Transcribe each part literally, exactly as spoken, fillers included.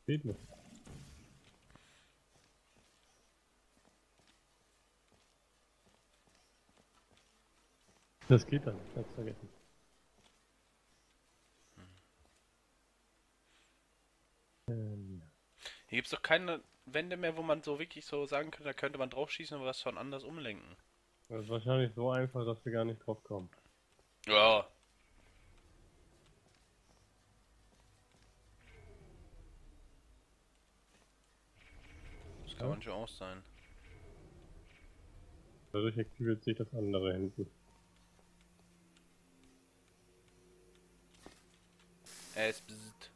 Geht nicht. Das geht dann, ich hab's vergessen. Ähm, Hier gibt's doch keine Wände mehr, wo man so wirklich so sagen könnte, da könnte man drauf schießen und was von anders umlenken. das ist wahrscheinlich so einfach, dass wir gar nicht drauf kommen. Ja. Das kann Ja? manchmal auch sein. Dadurch aktiviert sich das andere hinten. Er ist bzzzt.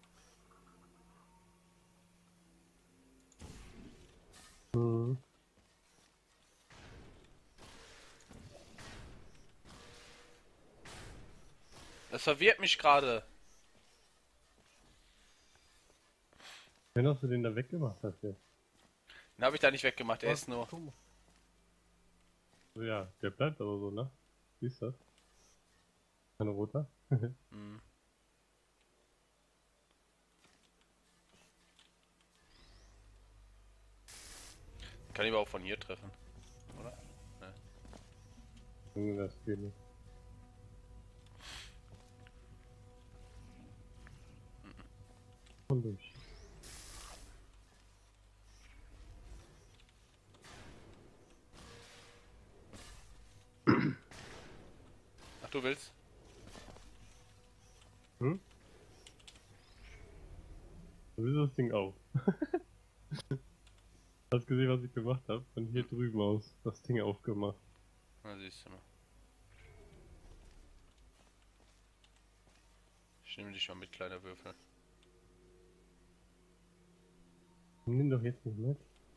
Mhm. Das verwirrt mich gerade. Wenn hast du den da weggemacht hast jetzt. Den habe ich da nicht weggemacht, er Was? ist nur. Guck mal. So, ja, der bleibt aber so, ne? Siehst du das? Ein roter? Hm. Kann ich aber auch von hier treffen. Oder? Ne. Junge, das geht nicht. Und durch. Ach, du willst? Hm? So ist das Ding auf. Hast gesehen, was ich gemacht habe? Von hier drüben aus das Ding aufgemacht. Na, siehst du mal. Ich nehme dich mal mit, kleiner Würfel. Nimm doch jetzt nicht mit.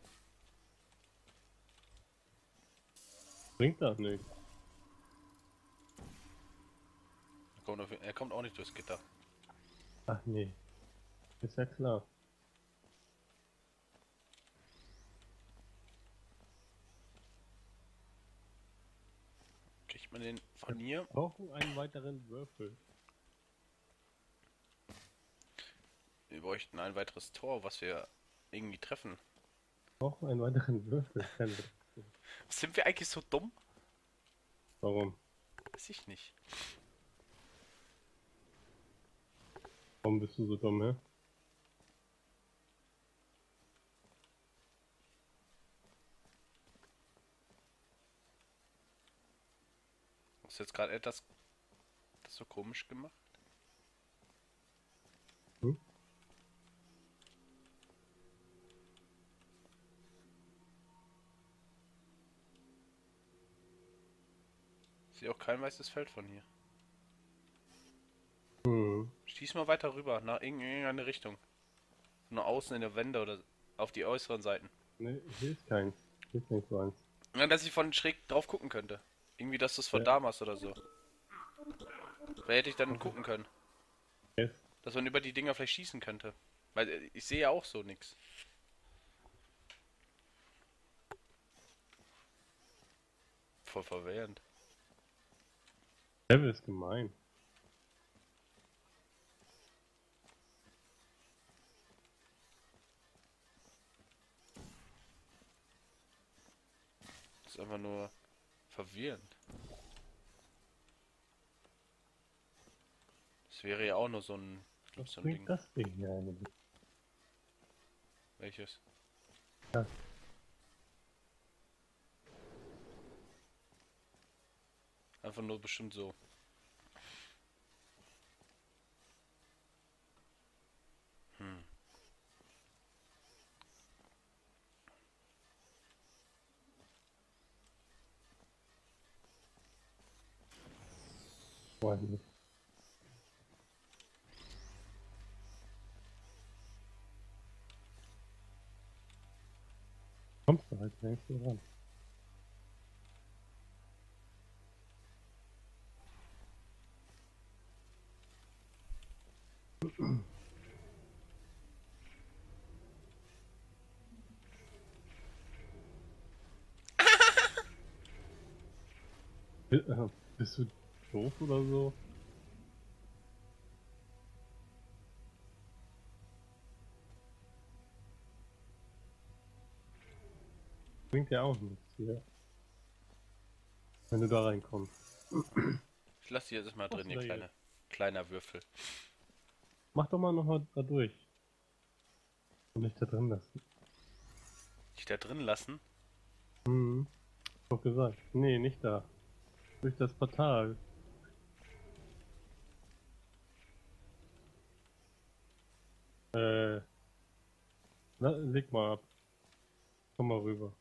Bringt das nicht. Er kommt, auf, er kommt auch nicht durchs Gitter. Ach nee. Ist ja klar. Kriegt man den Wir von hier? brauchen einen weiteren Würfel. Wir bräuchten ein weiteres Tor, was wir irgendwie treffen. Wir brauchen einen weiteren Würfel. Keine Ahnung. Sind wir eigentlich so dumm? Warum? Weiß ich nicht. Warum bist du so dumm, hä? Hast du jetzt gerade etwas das so komisch gemacht? Hm? Ich sehe auch kein weißes Feld von hier. Hm. Schieß mal weiter rüber, nach irgendeine Richtung. Nur außen in der Wände oder auf die äußeren Seiten. Ne, hier ist keins. Hier ist nicht so eins. Ja, dass ich von schräg drauf gucken könnte. Irgendwie, dass du es von Ja. damals oder so. Wer hätte ich dann gucken können? Yes. Dass man über die Dinger vielleicht schießen könnte. Weil äh, ich sehe ja auch so nix. Voll verwirrend. Level ist gemein. Das ist einfach nur verwirrend. Das wäre ja auch nur so ein, Was so ein bringt Ding. das Ding hier eigentlich? Welches? Das. Einfach nur bestimmt so. Hm. Weiß ich nicht. Kommst du halt längst hier ran. Bi- äh, Bist du doof oder so? Bringt ja auch nichts hier. Wenn du da reinkommst. Ich lasse die jetzt erstmal Was drin, ist ihr da kleine, kleiner Würfel. Mach doch mal nochmal da durch. Und nicht da drin lassen. Dich da drin lassen? Mhm. Doch gesagt. Nee, nicht da. Durch das Portal. Äh. Na, leg mal ab. Komm mal rüber.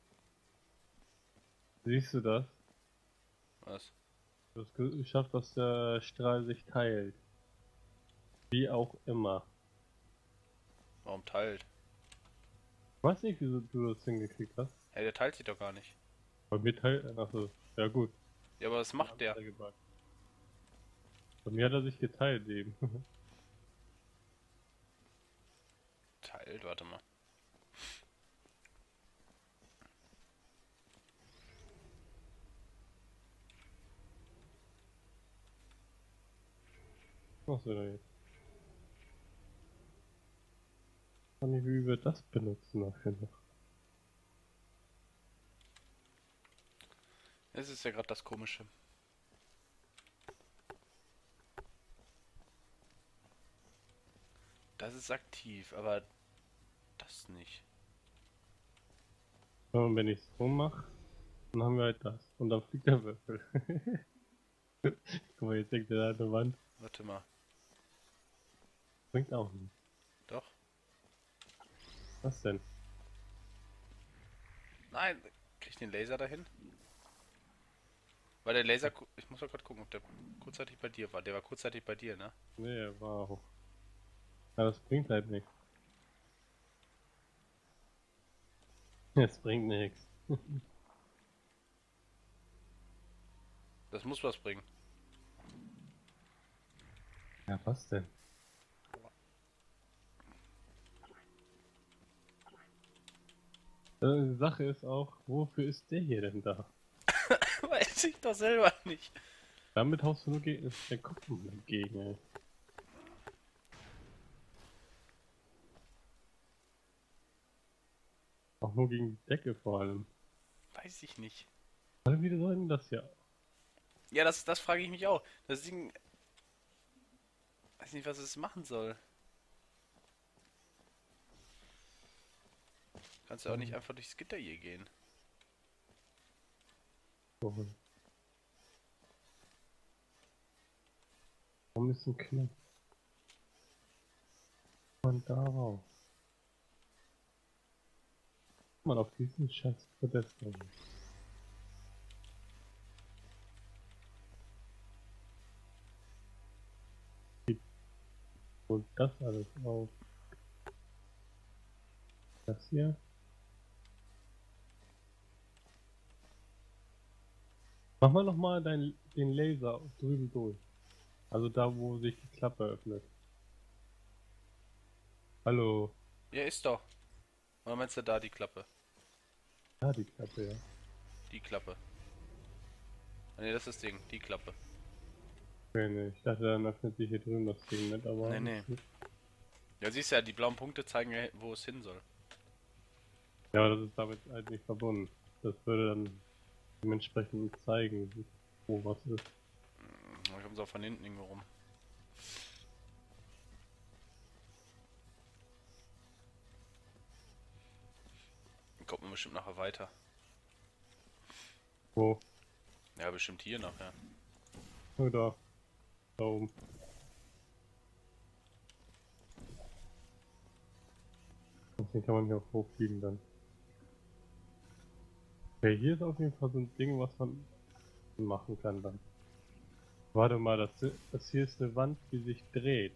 Siehst du das? Was? Du hast ge- geschafft, dass der Strahl sich teilt. Wie auch immer. Warum teilt? Ich weiß nicht, wieso du das hingekriegt hast. Hey, der teilt sich doch gar nicht. Bei mir teilt er. Achso. Ja gut. Ja, aber was macht der? Gebackt. Bei mir hat er sich geteilt eben. Teilt, warte mal. Was will er jetzt? Ich weiß nicht, wie wir das benutzen dafür noch. Das ist ja gerade das Komische. Das ist aktiv, aber das nicht. Und wenn ich es so mache, dann haben wir halt das. Und dann fliegt der Würfel. Guck mal, jetzt hängt der da an der Wand. Warte mal. Bringt auch nicht. Doch. Was denn? Nein, krieg ich den Laser dahin? Weil der Laser, ku- ich muss mal gerade gucken, ob der kurzzeitig bei dir war. Der war kurzzeitig bei dir, ne? Nee, war auch. Ja, das bringt halt nichts. Es bringt nichts. Das muss was bringen. Ja, was denn? Äh, Die Sache ist auch, wofür ist der hier denn da? Weiß ich doch selber nicht. Damit haust du nur gegen den Kopf dagegen, ey. Auch nur gegen die Decke vor allem. Weiß ich nicht. Also wie soll denn das hier? Ja, das, das frage ich mich auch. Das Ding. Weiß nicht, was es machen soll. Kannst du auch nicht einfach durchs Gitter hier gehen. Warum ist ein Knopf? Und darauf. Mal auf diesen scheiß Podest drauf. Und das alles auf. Das hier. Mach mal noch mal dein, den Laser drüben durch. Also da, wo sich die Klappe öffnet. Hallo. Ja, ist doch. Oder meinst du da die Klappe? Ja, die Klappe, ja. Die Klappe. Ah, nee, das ist das Ding. Die Klappe. Okay, nee, ich dachte, dann öffnet sich hier drüben das Ding nicht, aber... Nee, nee. Ja, siehst ja, die blauen Punkte zeigen ja, wo es hin soll. Ja, aber das ist damit halt nicht verbunden. Das würde dann dementsprechend zeigen, wo was ist. Da kommt es auch von hinten irgendwo rum. Kommt man bestimmt nachher weiter. Wo? Ja, bestimmt hier noch, ja. Oh, da. Da oben. Den kann man hier auch hochfliegen dann. Okay, hier ist auf jeden Fall so ein Ding, was man machen kann dann. Warte mal, das, das hier ist eine Wand, die sich dreht.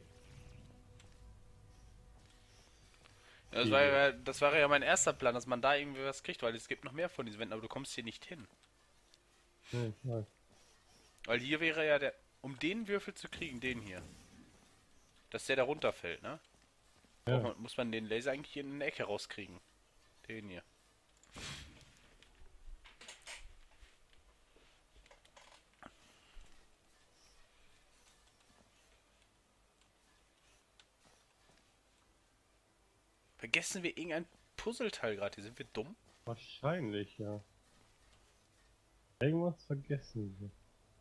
Ja, das, war ja, das war ja mein erster Plan, dass man da irgendwie was kriegt, weil es gibt noch mehr von diesen Wänden, aber du kommst hier nicht hin. Nee, ich weiß. Weil hier wäre ja der, um den Würfel zu kriegen, den hier. Dass der da runterfällt, ne? Ja. Man, muss man den Laser eigentlich hier in eine Ecke rauskriegen. Den hier. Vergessen wir irgendein Puzzleteil gerade hier. Sind wir dumm? Wahrscheinlich, ja. Irgendwas vergessen wir.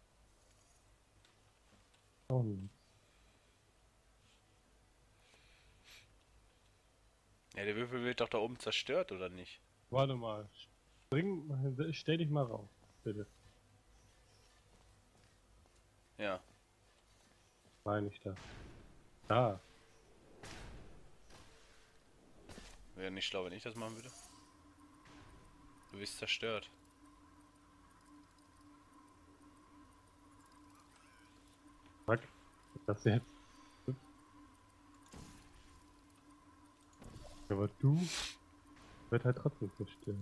Auch nicht. Ja, der Würfel wird doch da oben zerstört, oder nicht? Warte mal. Spring, stell dich mal rauf, bitte. Ja. Nein, nicht da. Da. Wäre nicht schlau, wenn ich das machen würde. Du bist zerstört. Fuck. Das jetzt. Aber du wird halt trotzdem zerstört.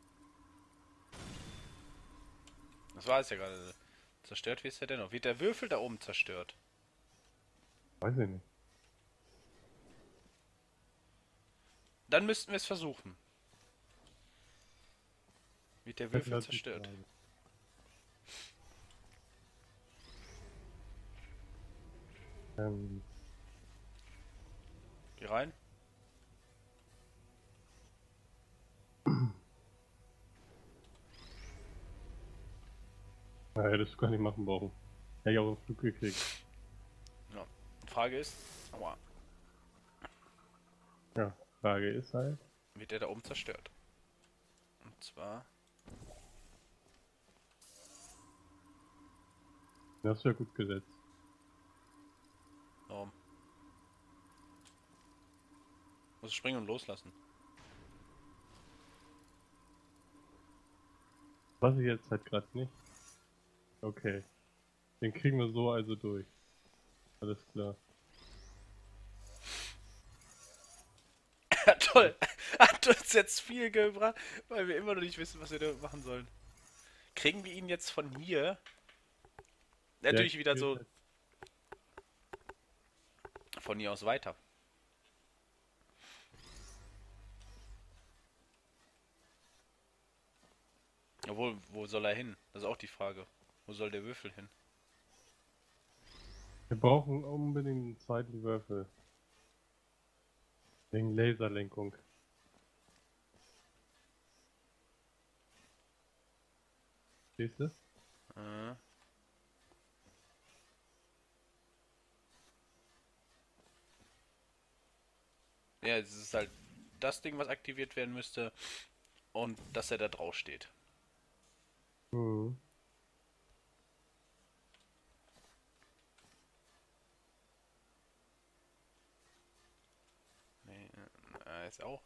Das war es ja gerade. Zerstört, wie ist der denn noch? Wird der Würfel da oben zerstört? Weiß ich nicht. Dann müssten wir es versuchen. Wird der Würfel Das ist die zerstört? Frage. Ähm, Geh rein. na, hättest du gar nicht machen brauchen. Hätte ich auch einen Flug gekriegt. Ja. Die Frage ist, aua, Ja, Frage ist halt. wird der da oben zerstört? Und zwar... Das hast du ja gut gesetzt. Warum? Muss springen und loslassen. Was ich jetzt halt gerade nicht. Okay. Den kriegen wir so also durch. Alles klar. Toll! Hat uns jetzt viel gebracht, weil wir immer noch nicht wissen, was wir da machen sollen. Kriegen wir ihn jetzt von hier? Natürlich Der wieder spielt so halt- von hier aus weiter. Obwohl, wo soll er hin? Das ist auch die Frage. Wo soll der Würfel hin? Wir brauchen unbedingt einen zweiten Würfel. Wegen Laserlenkung. Siehst du? Äh. Ja, es ist halt das Ding, was aktiviert werden müsste. Und dass er da drauf steht. Mhm. Nee, äh, ist auch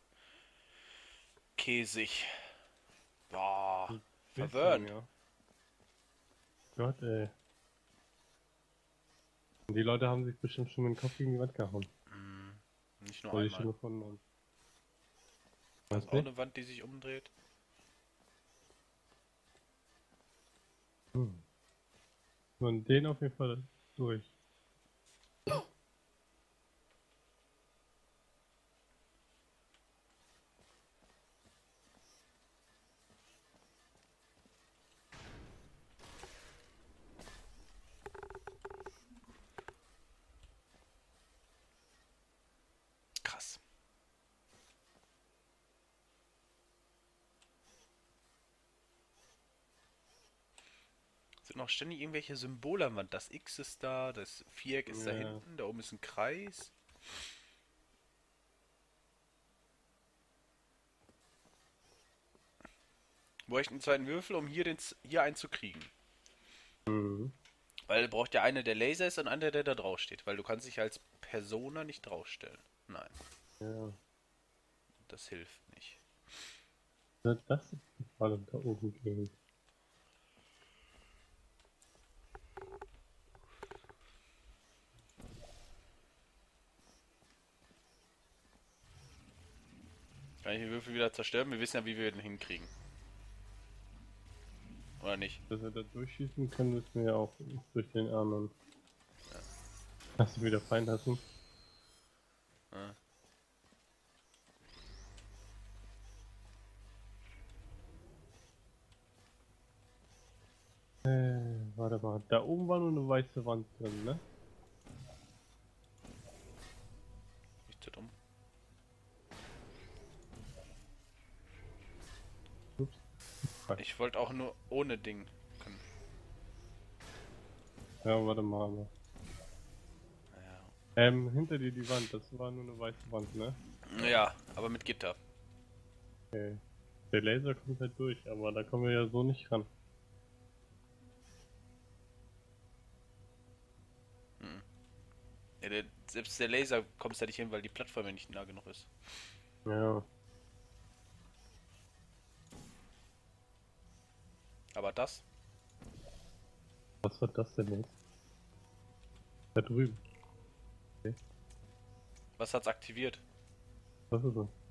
käsig. Boah, verwirrend. Ja. Gott, ey. Und die Leute haben sich bestimmt schon mit dem Kopf gegen die Wand gehauen. Hm, nicht nur Weil ich schon einmal. gefunden habe. Das Weißt ist auch du? eine Wand, die sich umdreht. Hm. Und den auf jeden Fall durch. Krass. Es sind noch ständig irgendwelche Symbole am Wand. Das X ist da, das Viereck ist da Ja. hinten, da oben ist ein Kreis. Wir bräuchten einen zweiten Würfel, um hier, den, Z- hier einen zu kriegen. Mhm. Weil braucht ja einer, der Laser ist und einer, der da drauf steht. Weil du kannst dich als Persona nicht draufstellen. Nein, Ja. das hilft nicht. Na, das ist die Frage da oben gegen. Kann ich den Würfel wieder zerstören? Wir wissen ja, wie wir den hinkriegen. Oder nicht? Dass wir da durchschießen können, müssen wir ja auch durch den anderen. Hast du wieder fallen lassen? Ja. Äh, warte mal. Da oben war nur eine weiße Wand drin, ne? Nicht zu dumm. Ich wollte auch nur ohne Ding können. Ja, warte mal. Aber. Ja. Ähm, hinter dir die Wand, das war nur eine weiße Wand, ne? Ja, aber mit Gitter. Okay. Der Laser kommt halt durch, aber da kommen wir ja so nicht ran. Hm. Ja, der, selbst der Laser kommt da nicht hin, weil die Plattform ja nicht nah genug ist. Ja. Aber das? Was war das denn jetzt? Da drüben. Was hat's aktiviert? Was ist das?